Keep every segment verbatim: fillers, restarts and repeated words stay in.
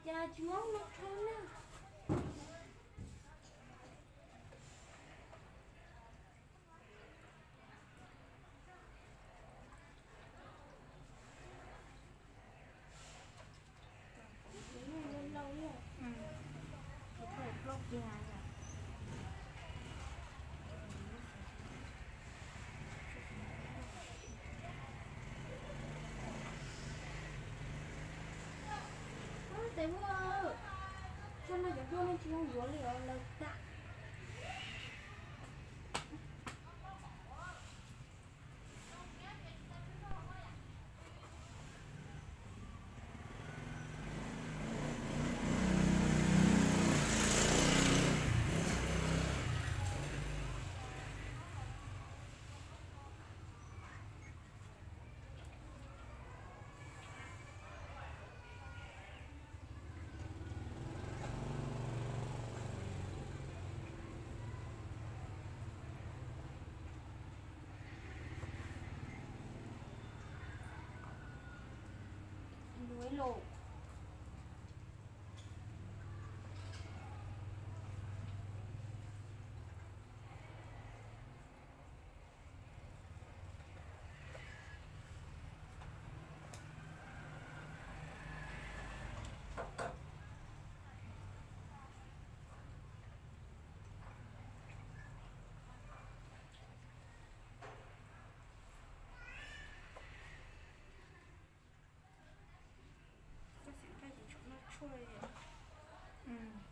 cha chú nó trốn á. Tại vừa cho nó cho nó chỉ không vừa liệu là tạ núi lộ. Chui ừ.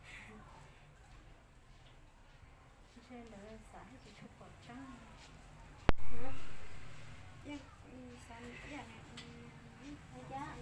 Trên đó là xã thì chụp vào trăng hả? Dạ, sáng dạ này hay giá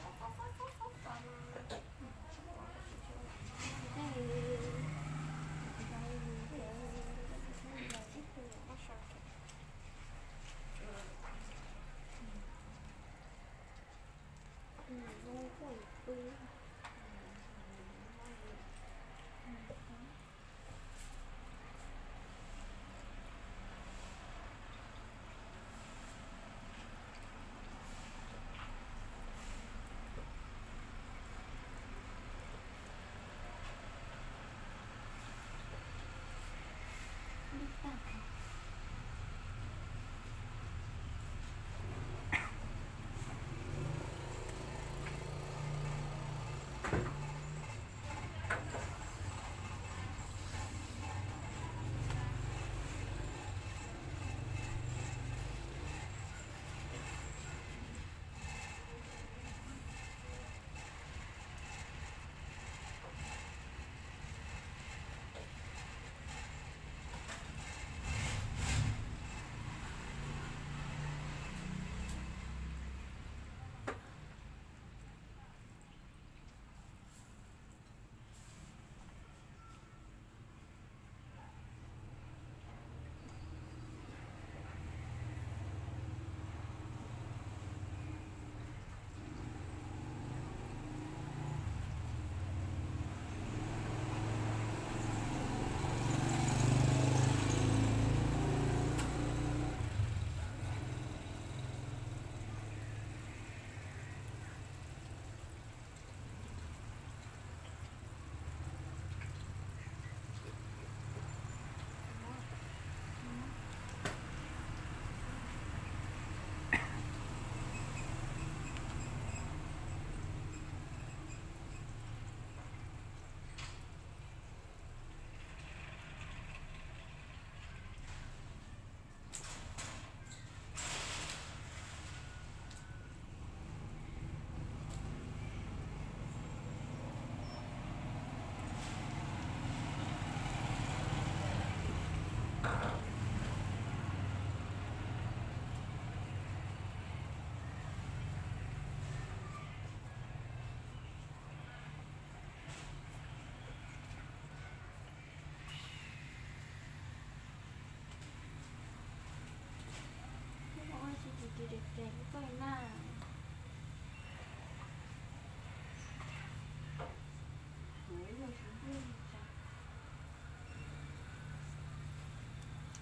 đẹp đẹp vậy nè. Ủa rồi chúng tôi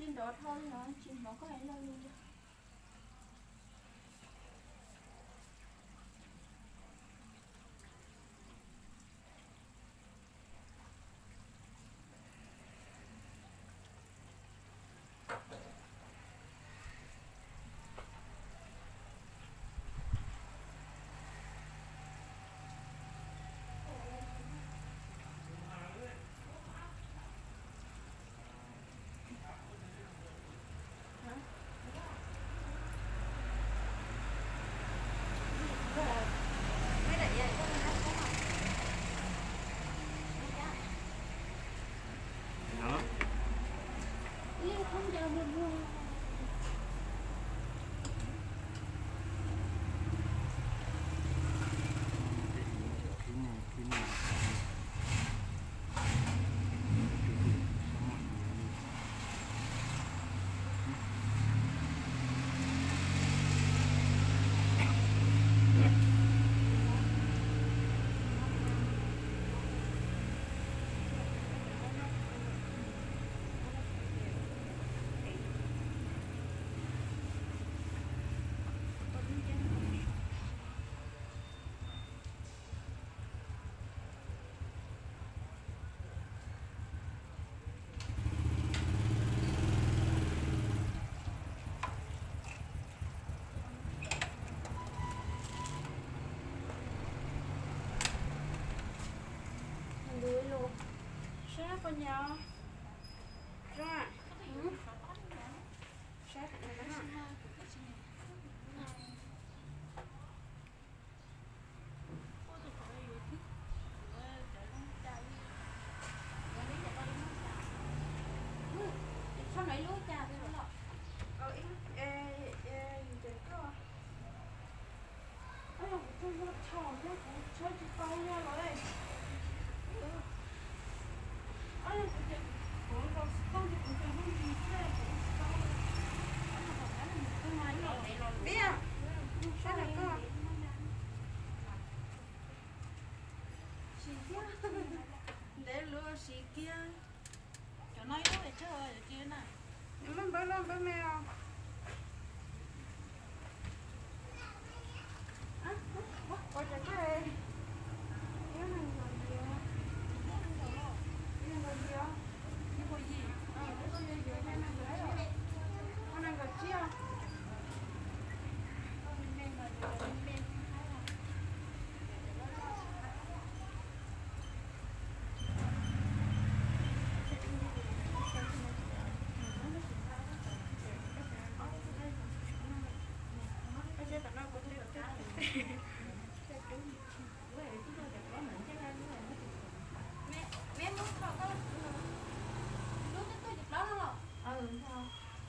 chín đó thôi nó chín nó có thể lâu luôn. Đuôi luôn. Sát con nhau. Ra. Ừ. Sát này đó. Sao nãy lúa cha tôi rồi. Ờ ý ê ê trời có. Ôi tôi nó tròn chứ cũng chơi chỉ câu nha rồi. Ôi tôi cũng có con thì cũng không gì thế cũng câu. Cái máy này rồi. Biết à? Sát là có. Xì kia. Để lúa xì kia. Cho nói nó để chơi ở kia nè. Nhưng mà bớt lên bớt mèo. Ôi trời ơi. Yếu này rồi gì á? Yếu này gì á? Cái cô gì? Ờ, cái con gì vậy? Cái này rồi. Con này gọi chia. Mẹ muốn không có Lúa cái tôi giật đó đúng không? Ừ sao?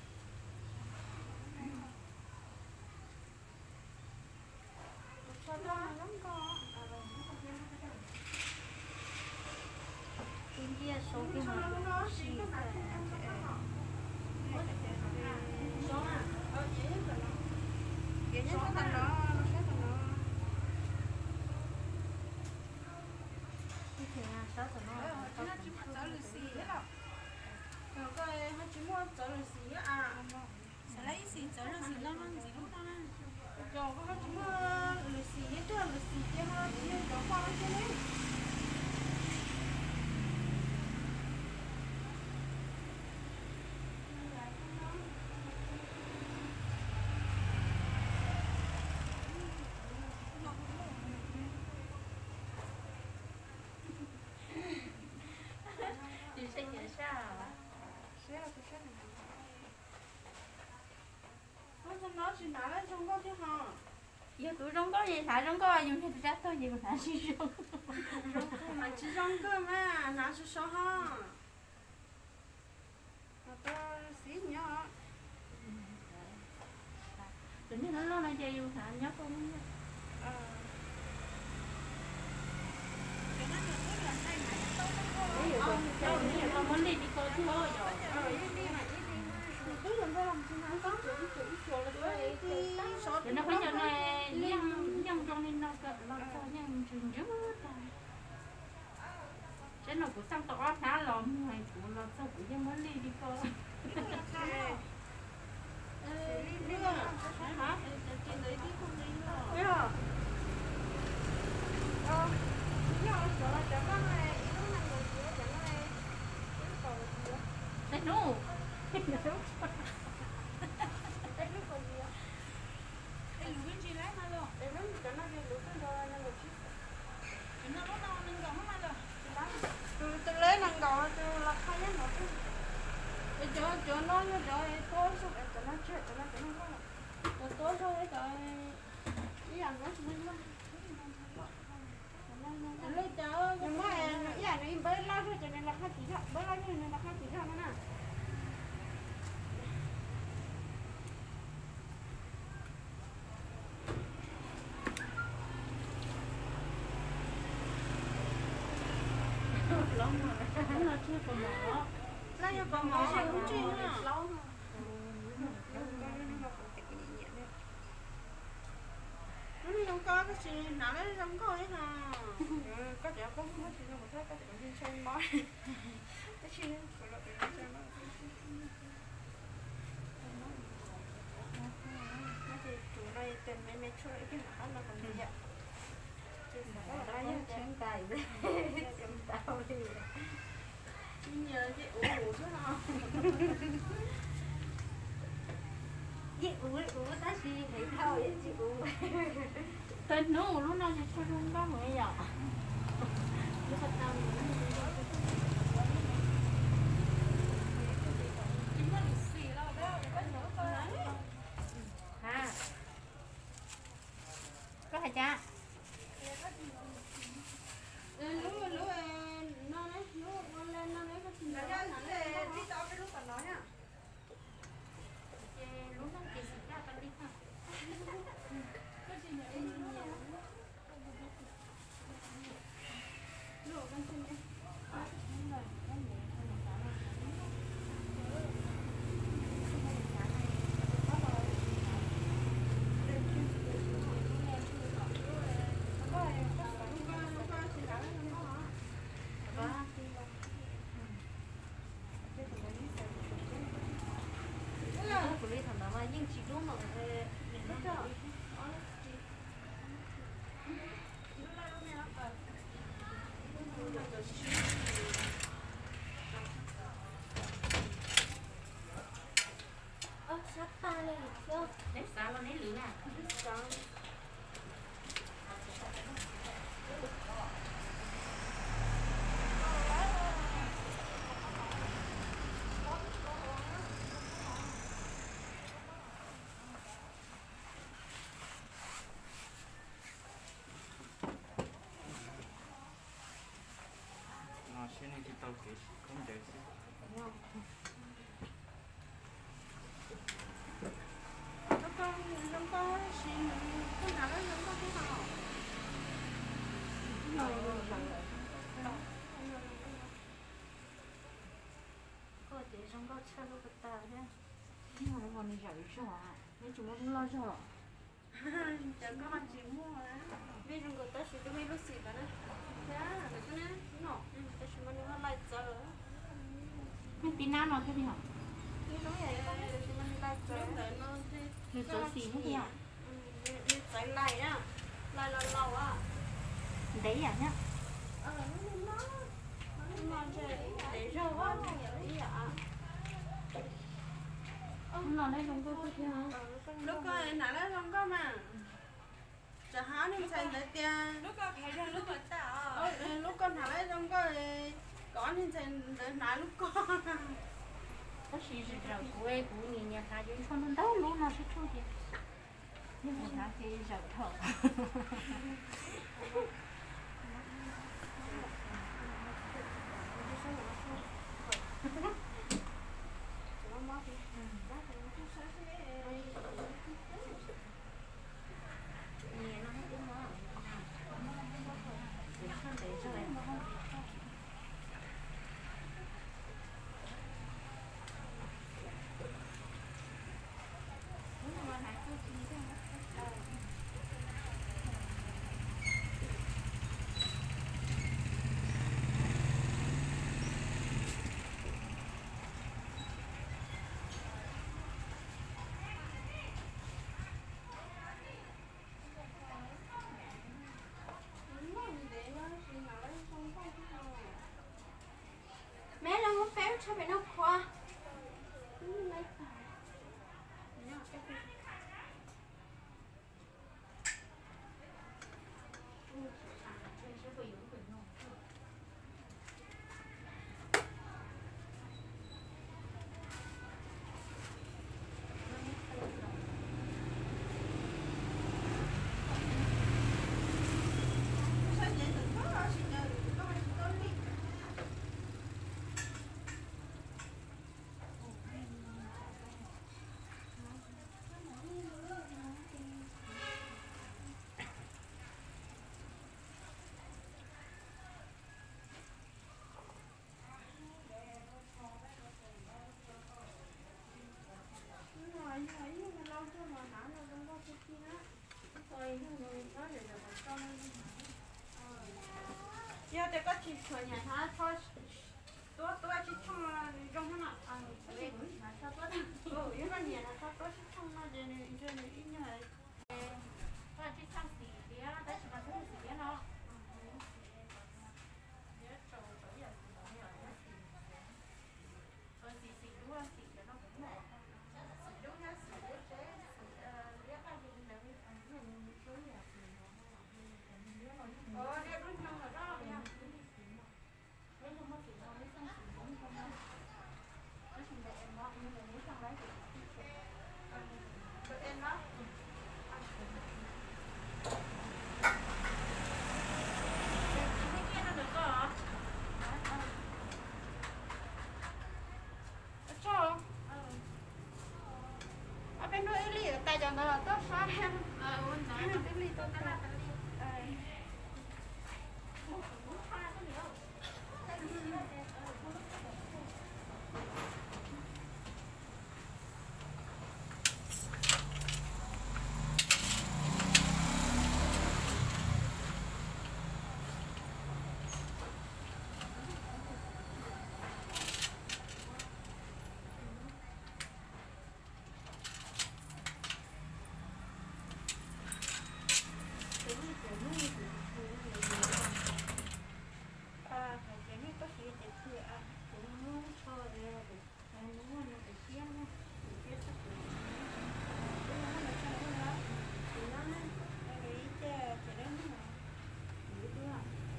cho cho nó lắm con. Cái kia số Cho cái nó mà nó xì cái này ăn cho nó ngọt. Số à? Ờ dễ nhất là nó. Dễ nhất là nó nó sát là nó. cái thằng nào sáu của nó. Ờ, nó chỉ muốn trở lì xì hết rồi. Rồi coi nó chỉ muốn trở lì xì á à. Sẽ lấy gì trở ra gì nó nó gì lúc đó nè. Rồi có chỉ muốn lì xì hết rồi lì xì kia nó chỉ có qua nó chứ đấy. Thì sẽ nhớ sao? Sẽ là cái này. Nó cho nó chỉ拿来中国就好。 Giờ tụi rong có gì thả rong có dùng thì chắc thôi gì mà thả gì rong. Mà chỉ trong cơ mà, nó sẽ sao ha? Nó to xí nhỏ. Tự nhiên nó lo này chơi dùng thả nhóc không nhá. Ờ. Ví dụ con chơi ví dụ con muốn đi đi coi thôi rồi. Ờ, đi đi mà đi đi. Cứ đừng có làm cho nó có chuẩn chuẩn chuẩn là cái Đi số Thì nó phải cho nó nhân nhân trong nên nó cỡ nó sao nhân chừng dữ. Chứ nó cũng xong tao thả lòm này của nó sao cũng muốn đi đi coi. cái là khá đó. Ờ, đưa hả? Chị lấy đi không lấy nữa. Biết không? Ờ, nhưng mà chỗ là chỗ có này, nó nằm ở giữa chỗ này, cái cầu giữa. Đấy nụ. Cái nước còn gì á? Cái lũ bên chị lấy mà rồi. Để nó chỗ nó đi lũ cái đồ nó ngồi chít. Chị nó nó nó nên gõ mà rồi. Tôi tôi lấy năng gạo tôi là khai nhất nó chứ. Cái chỗ chỗ nó nó chỗ ấy tối xong rồi chỗ nó chết chỗ nó chỗ nó có. Rồi tối xong rồi chỗ ý là nó mình nó lấy chỗ nhưng mà ý là nó im bớt lao cho nên là khai chỉ thôi bớt lao cho nên là khai chỉ thôi nó nè. Lắm rồi. Nó là chưa có mỏ. Lấy cho con mỏ Cái cũng gì chi cũng nữa. lâu mà. Nó không có cái gì nào lấy không có ấy hả? Có chỗ có không có gì đâu mà thấy có chỗ đi xem bói. Cái gì nó là đi xem nó. Nó thì chủ đây tìm mấy mấy chỗ cái nào nó còn gì ạ? Chân tay đấy. Chân tao đi. Nhờ chị ủ ủ chứ nào. Chị uống uống ta chỉ thấy thao vậy chị uống. Tên nó lúc nào chị cho luôn đó mới nhỏ. Lúc bắt đầu Chính là bị xì lâu đó, có nhớ coi đấy. ha. Có hả cha? Lú lú nó đấy, lú nó lên nó lấy cái gì đó. Đi tao cái lúc còn nói nhá. Lúc nào chị sẽ ra con đi ha. Cái gì nữa em nhớ. Lú con xin đi. Của Lý thằng đó mà nhưng chỉ đúng mà Ơ, sắp ta lên chưa? đấy sao nó lấy lửa à? Nó sẽ nên cái tàu cái không để Nó có nó có xin con nào nó không có cái nào. Có thể trong đó chơi lúc ta thế. Nhưng mà còn đi giải cho à? Nên chúng nó cũng lo cho. Chẳng có mặt gì mua đấy. Vì chúng tôi tới chỉ mấy lúc xịt đó nè. Thế à, được cái nè, nó. Tới chúng mình nó lại giờ. Nhưng tí nào nó cái gì hả? Cái nó vậy đó, chúng mình lại giờ. Nó thì Người chớ xì hết đi hả? đi chạy lại á. Lại là lâu á. Đấy à nhá? Ờ, nó nó ngon chơi để rau á, vậy ạ. Nó lấy trong cái cái hả? Lúc coi nãy nó không có mà. Chả há nên xài tới tiền. Lúc có thấy ra lúc mà ta. Ờ, lúc con nãy không có có nên xài tới nãy lúc con. Có gì gì rồi quê của người nhà ta chứ không nó đâu luôn nó sẽ chui đi. Nhưng mà ta thì giỏi thở. rồi nói rồi rồi con giờ thì có chỉ sửa nhà ha thôi tôi tôi chỉ trong trong nó à cái gì mà sao tôi ừ cái con nhà nó sao tôi chỉ trong nó giờ này giờ này ít như vậy Thôi chứ xong xỉ tía, tới chỉ cần không xỉ tía nó. Rồi xỉ xỉ đúng không? Xỉ cho nó cũng mệt. Xỉ đúng nhá, xỉ đúng chế, xỉ liếc ra thì mình lấy mình đối nhập mình ờ đây đúng không ở đó nha nếu không có xỉ nó mới xong xỉ cũng không đâu. Nói chung là em nó nhưng mà nếu xong lấy thì tụi em đó cái kia nó được cơ hả? cho ở bên đó Eli ở tại chẳng là tốt phá em Ờ, ôn nói Eli Eli tốt nó phá là tao đi. Muốn pha cái gì không? à cái này có gì để thử à cũng muốn cho để anh muốn nó để xem nha để sắp tới cái nó là sao đó thì nó nó cái cái cái đó nó để đưa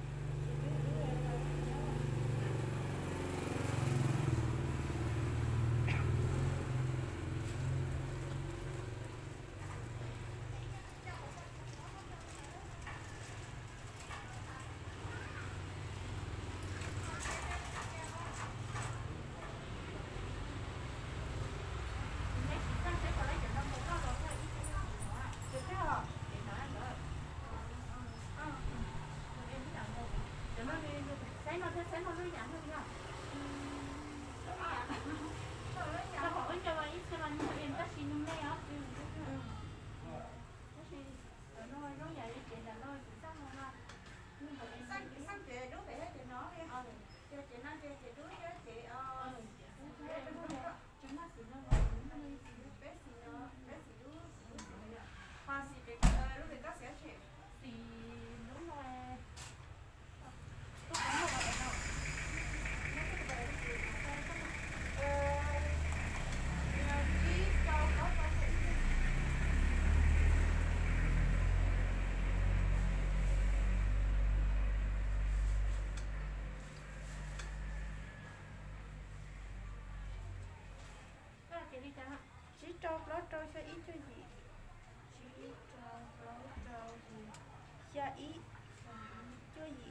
xanh xanh chị đứa bé chị nói đi chị chị nói chị chị đứa chứ chị ờ bé xì nó bé xì đứa hoa xì bé lúc bé có sẽ chị Thì đúng rồi. tôi cũng không phải đâu ờ chỉ cho có có thể Cái là cái đi chăng ạ? chỉ cho nó cho cho ít cho gì chỉ cho nó cho gì cho ít cho gì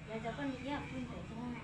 giờ cho con đi học phun để cho này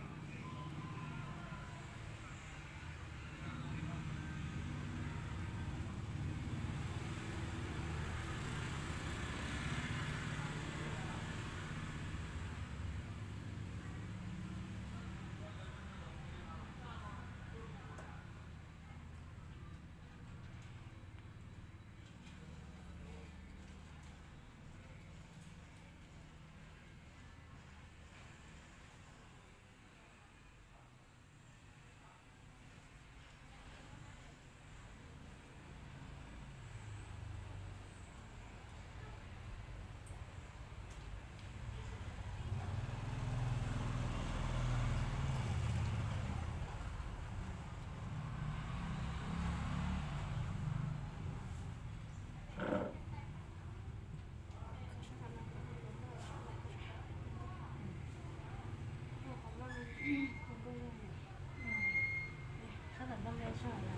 sao là năm nay sao là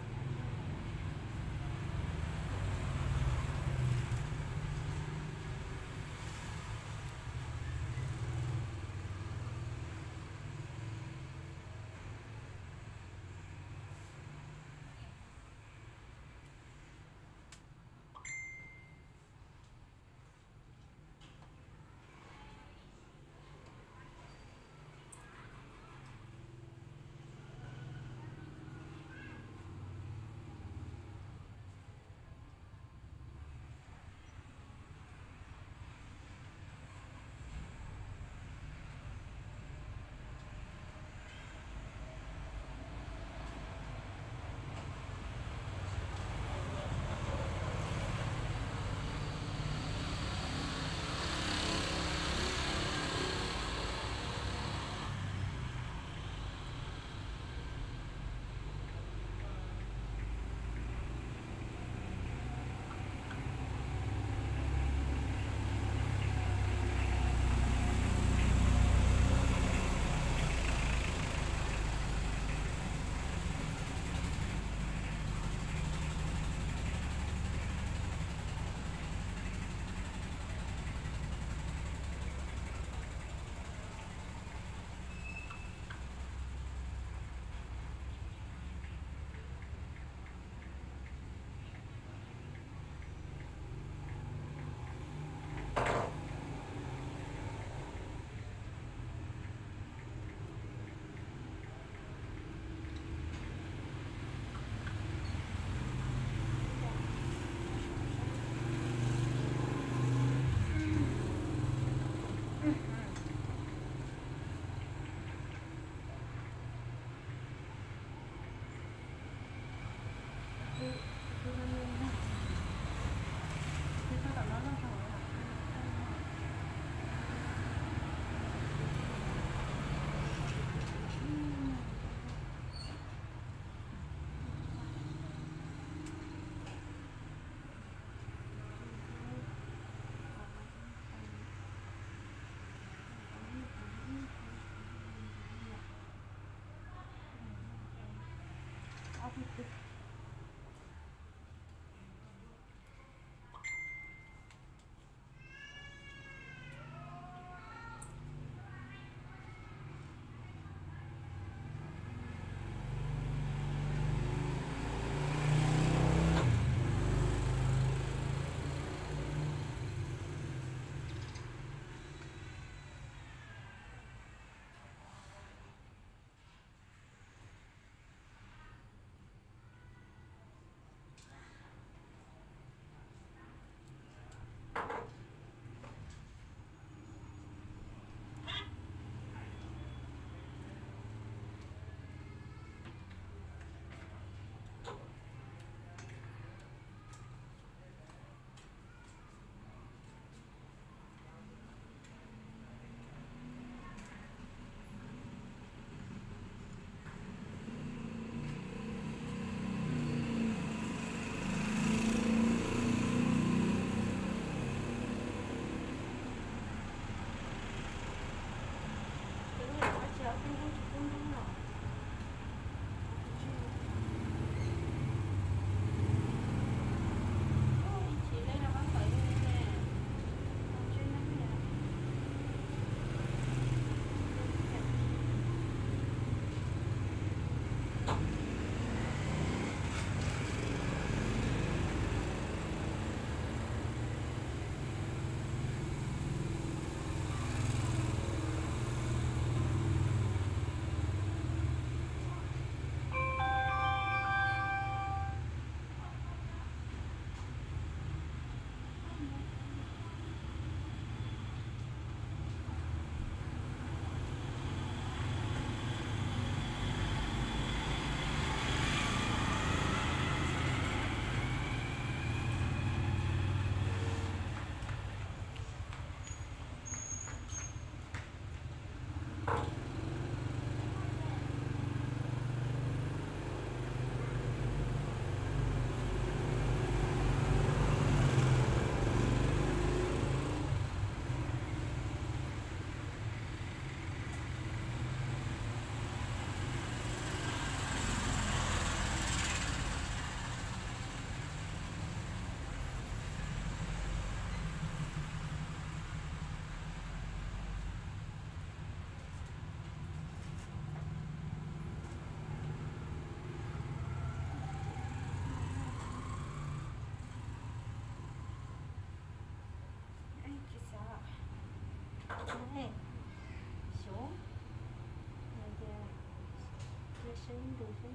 Đây. Xuống. Rồi kìa. Cái sinh đủ sinh.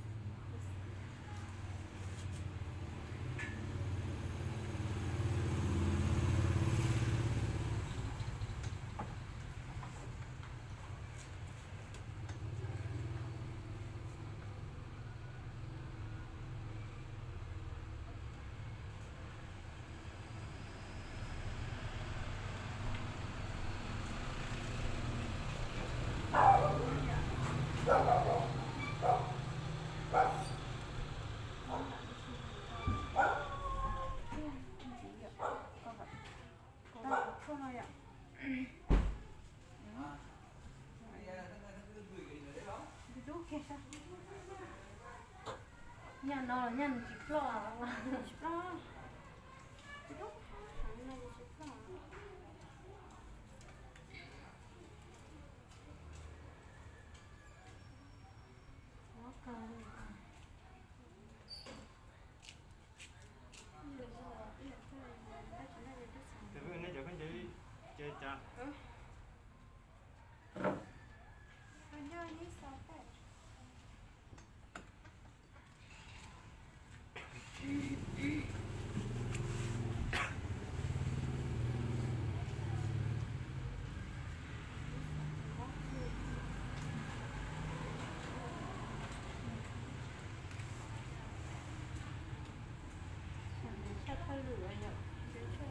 Nhà nó là nhà chip lo, chip lo, chip lo, thằng này chip lo. Nó cần. Thế bữa nay giờ con chơi chơi cha. Anh ơi, đi sao thế? Chắc phải lửa nhở, để cho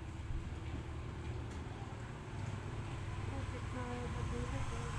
không thịt này và thứ hết rồi.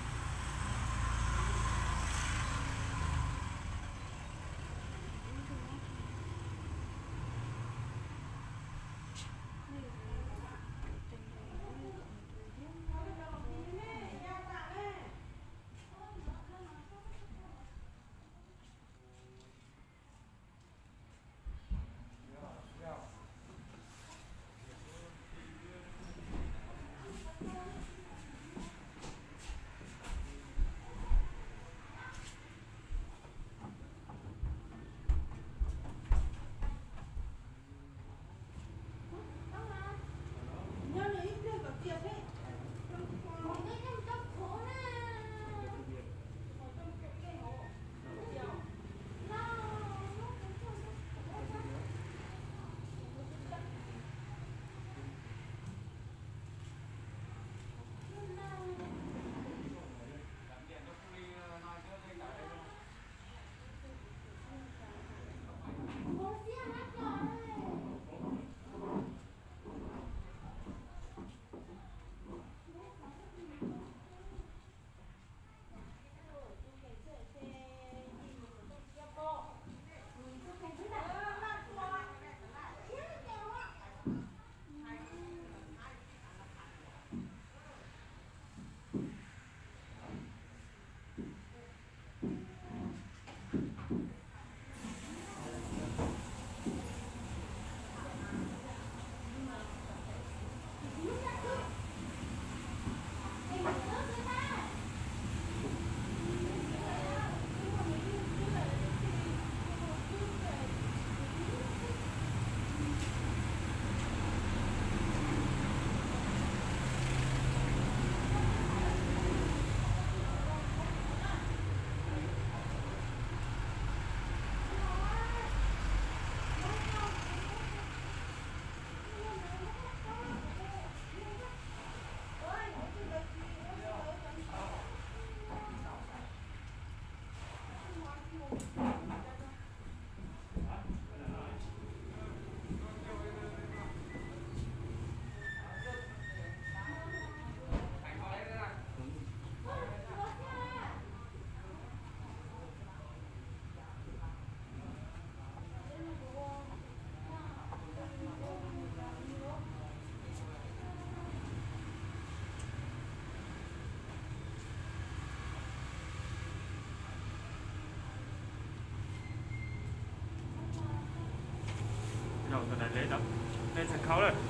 Đầu tụi này lên đâu lên sân khấu rồi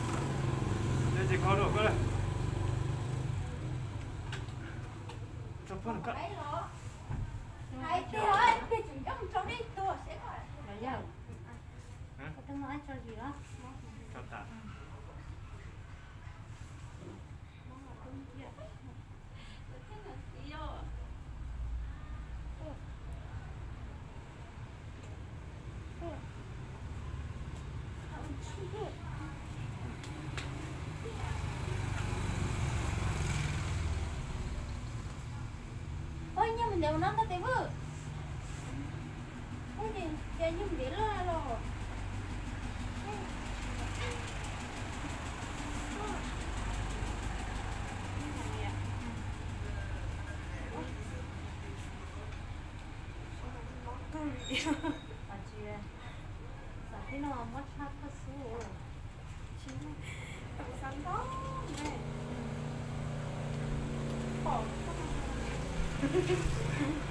lên sân khấu được rồi cho phân cắt Hãy subscribe cho kênh Ghiền Mì Gõ để không bỏ lỡ những video hấp dẫn. Bây giờ có tiếng nói cho gì đó cho tạ nó ta tiêu vợ cái gì cái gì biết là rồi à chị sao thế nào mất hát thật sự Chị tầm sắn đó nè. Bỏ